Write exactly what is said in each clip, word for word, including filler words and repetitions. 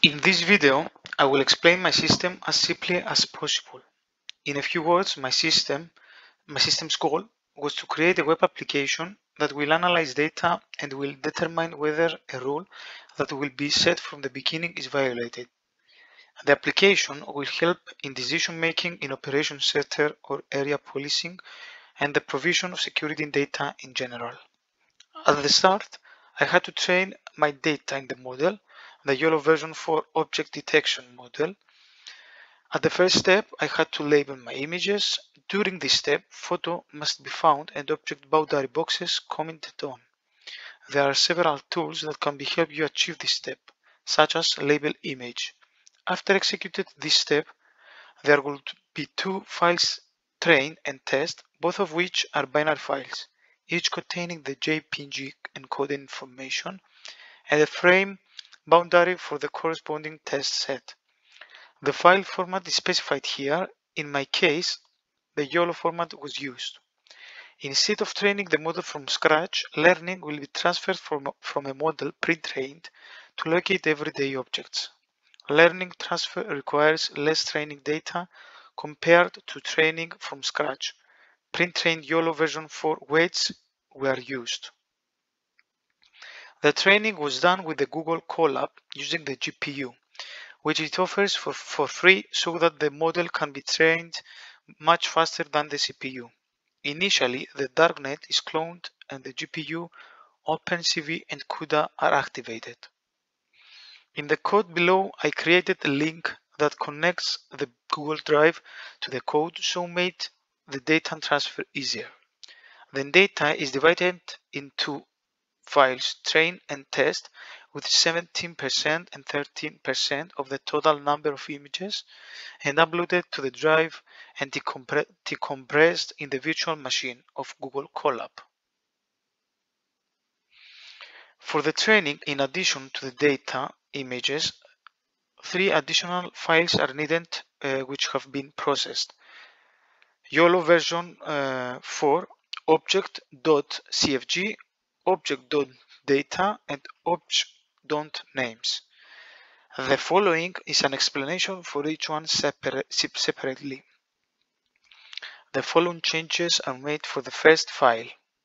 In this video, I will explain my system as simply as possible. In a few words, my system, my system's goal was to create a web application that will analyze data and will determine whether a rule that will be set from the beginning is violated. The application will help in decision making in operation center or area policing and the provision of security data in general. At the start, I had to train my data in the model, the YOLO version four object detection model. At the first step, I had to label my images. During this step, photo must be found and object boundary boxes commented on. There are several tools that can be help you achieve this step, such as label image. After executed this step, there will be two files, train and test, both of which are binary files, each containing the J P G encoded information and a frame boundary for the corresponding test set. The file format is specified here. In my case, the YOLO format was used. Instead of training the model from scratch, learning will be transferred from, from a model pre-trained to locate everyday objects. Learning transfer requires less training data compared to training from scratch. Pre-trained YOLO version four weights were used. The training was done with the Google Colab using the G P U, which it offers for, for free so that the model can be trained much faster than the C P U. Initially, the darknet is cloned and the G P U, OpenCV and CUDA are activated. In the code below, I created a link that connects the Google Drive to the code so made the data transfer easier. The data is divided into files train and test with seventeen percent and thirteen percent of the total number of images and uploaded to the drive and decompressed in the virtual machine of Google Colab. For the training, in addition to the data images, three additional files are needed uh, which have been processed. YOLO version uh, four object.cfg, object.data, and object.names. The following is an explanation for each one separa separately. The following changes are made for the first file.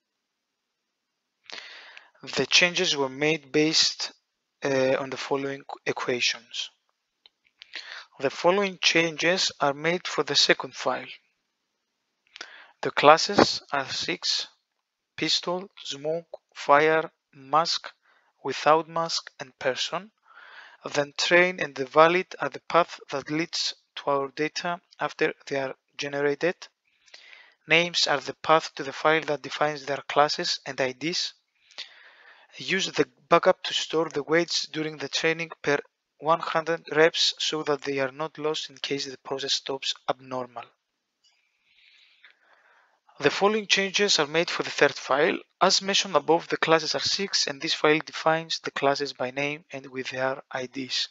The changes were made based uh, on the following equations. The following changes are made for the second file. The classes are six: pistol, smoke, fire, mask, without mask, and person. Then train and the valid are the path that leads to our data after they are generated. Names are the path to the file that defines their classes and I Ds. Use the backup to store the weights during the training per one hundred reps so that they are not lost in case the process stops abnormal. The following changes are made for the third file. As mentioned above, the classes are six and this file defines the classes by name and with their I Ds.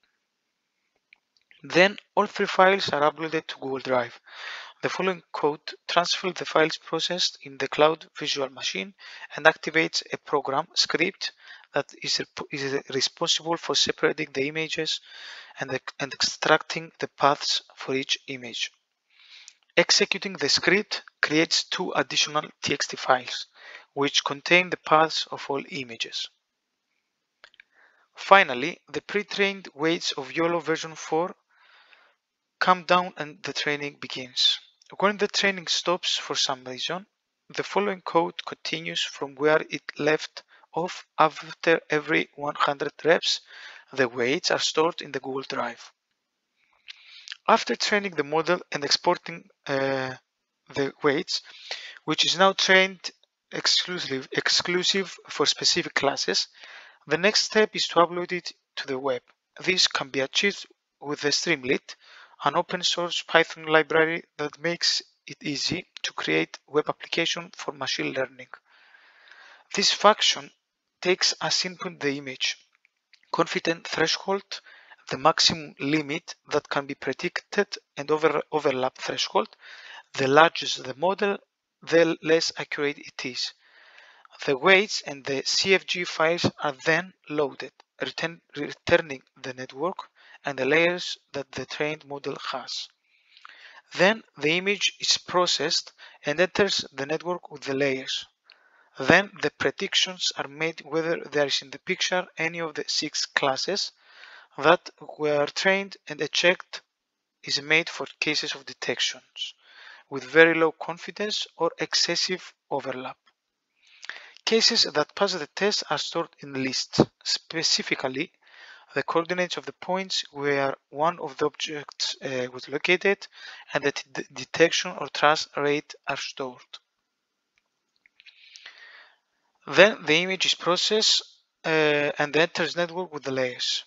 Then all three files are uploaded to Google Drive. The following code transfers the files processed in the cloud virtual machine and activates a program script that is, is responsible for separating the images and, the, and extracting the paths for each image. Executing the script creates two additional T X T files, which contain the paths of all images. Finally, the pre-trained weights of YOLO version four come down and the training begins. When the training stops for some reason, the following code continues from where it left off. After every one hundred reps, the weights are stored in the Google Drive. After training the model and exporting uh, the weights, which is now trained exclusive, exclusive for specific classes, the next step is to upload it to the web. This can be achieved with the Streamlit, an open source Python library that makes it easy to create web application for machine learning. This function takes as input the image, confidence threshold, the maximum limit that can be predicted, and over, overlap threshold. The larger the model, the less accurate it is. The weights and the C F G files are then loaded, return, returning the network and the layers that the trained model has. Then the image is processed and enters the network with the layers. Then the predictions are made whether there is in the picture any of the six classes that were trained, and a check is made for cases of detections with very low confidence or excessive overlap. Cases that pass the test are stored in lists. Specifically, the coordinates of the points where one of the objects uh, was located and the d- detection or trace rate are stored. Then the image is processed uh, and enters network with the layers.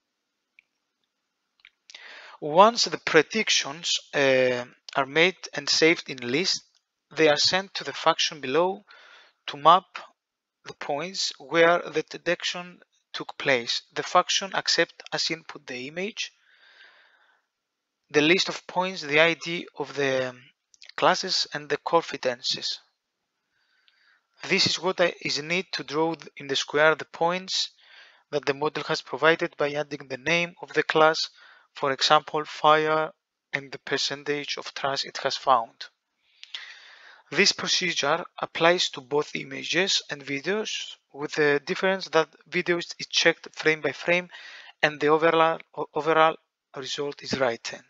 Once the predictions uh, are made and saved in list, they are sent to the function below to map the points where the detection took place. The function accepts as input the image, the list of points, the I D of the classes, and the confidences. This is what is needed to draw in the square the points that the model has provided by adding the name of the class, for example fire, and the percentage of trace it has found. This procedure applies to both images and videos, with the difference that videos is checked frame by frame and the overall, overall result is written.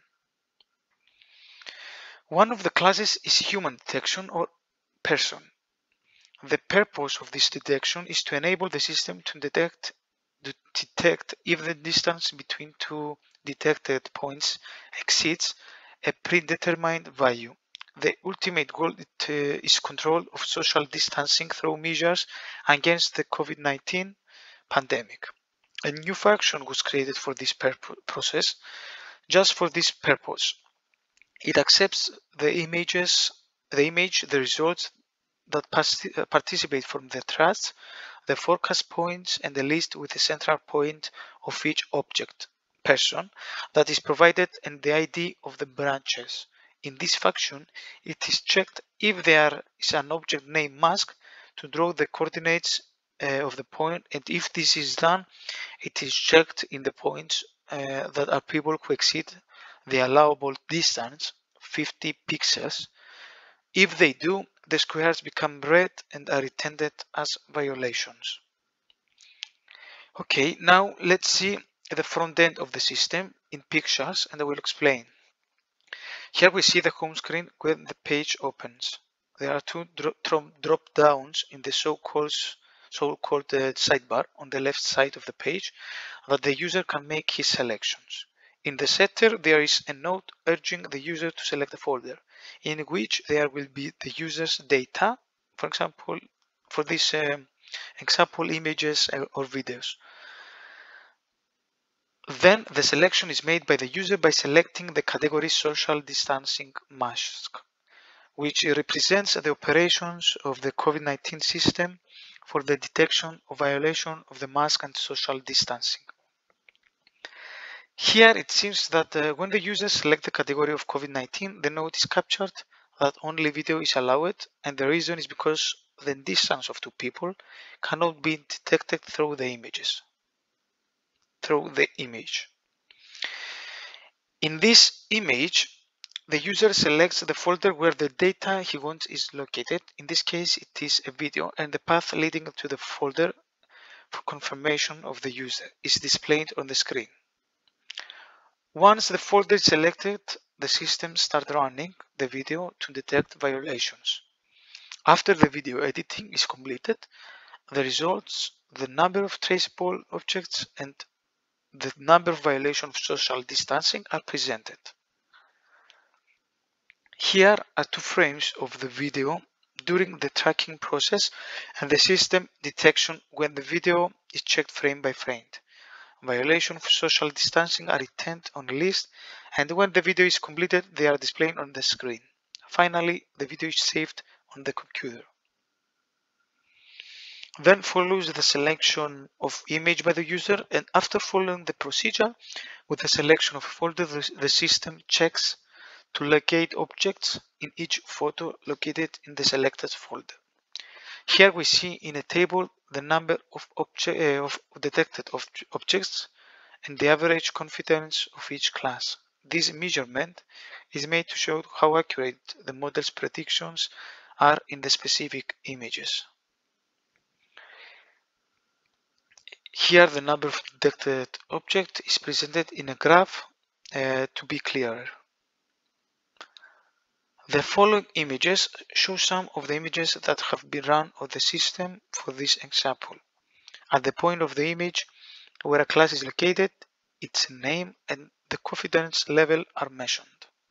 One of the classes is human detection or person. The purpose of this detection is to enable the system to detect, to detect if the distance between two detected points exceeds a predetermined value. The ultimate goal it, uh, is control of social distancing through measures against the COVID nineteen pandemic. A new function was created for this process, just for this purpose. It accepts the images, the image, the results that participate from the trace, the forecast points, and the list with the central point of each object, person, that is provided and the I D of the branches. In this function, it is checked if there is an object named mask to draw the coordinates uh, of the point, and if this is done, it is checked in the points uh, that are people who exceed the allowable distance, fifty pixels. If they do, the squares become red and are intended as violations. Okay, now let's see the front end of the system in pictures, and I will explain. Here we see the home screen when the page opens. There are two drop downs in the so-called so-called uh, sidebar on the left side of the page that the user can make his selections. In the setter, there is a note urging the user to select a folder in which there will be the user's data, for example, for this um, example, images or videos. Then the selection is made by the user by selecting the category social distancing mask, which represents the operations of the COVID nineteen system for the detection of violation of the mask and social distancing. Here it seems that uh, when the user selects the category of COVID nineteen, the note is captured that only video is allowed, and the reason is because the distance of two people cannot be detected through the images, through the image. In this image, the user selects the folder where the data he wants is located. In this case, it is a video, and the path leading to the folder for confirmation of the user is displayed on the screen. Once the folder is selected, the system starts running the video to detect violations. After the video editing is completed, the results, the number of traceable objects, and the number of violations of social distancing are presented. Here are two frames of the video during the tracking process and the system detection when the video is checked frame by frame. Violations of social distancing are returned on a list, and when the video is completed, they are displayed on the screen. Finally, the video is saved on the computer. Then follows the selection of image by the user, and after following the procedure with the selection of folder, the system checks to locate objects in each photo located in the selected folder. Here we see in a table the number of, obje uh, of detected ob objects and the average confidence of each class. This measurement is made to show how accurate the model's predictions are in the specific images. Here the number of detected objects is presented in a graph uh, to be clearer. The following images show some of the images that have been run on the system for this example. At the point of the image where a class is located, its name and the confidence level are mentioned.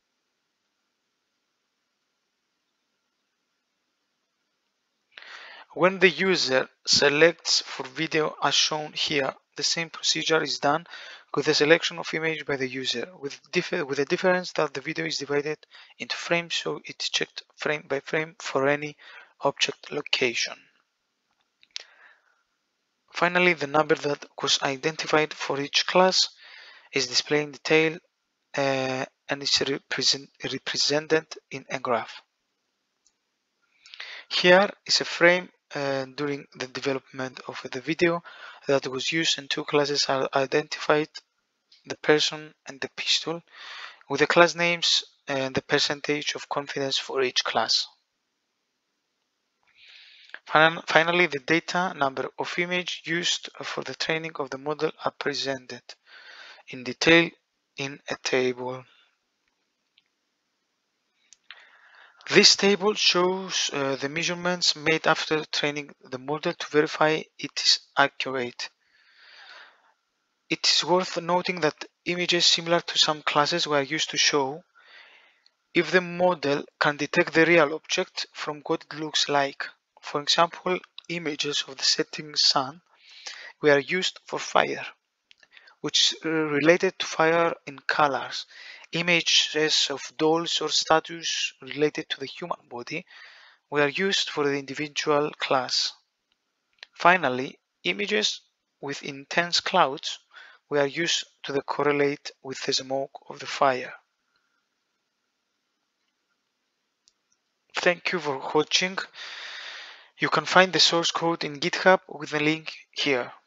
When the user selects for video as shown here, the same procedure is done with the selection of image by the user, with, with the difference that the video is divided into frames, so it's checked frame by frame for any object location. Finally, the number that was identified for each class is displayed in detail uh, and is represent, represented in a graph. Here is a frame uh, during the development of the video that was used, and two classes are identified, the person and the pistol, with the class names and the percentage of confidence for each class. Finally, the data, number of images used for the training of the model are presented in detail in a table. This table shows uh, the measurements made after training the model to verify it is accurate. It is worth noting that images similar to some classes were used to show if the model can detect the real object from what it looks like. For example, images of the setting sun were used for fire, which is related to fire in colors. Images of dolls or statues related to the human body were used for the individual class. Finally, images with intense clouds were used to correlate with the smoke of the fire. Thank you for watching. You can find the source code in GitHub with the link here.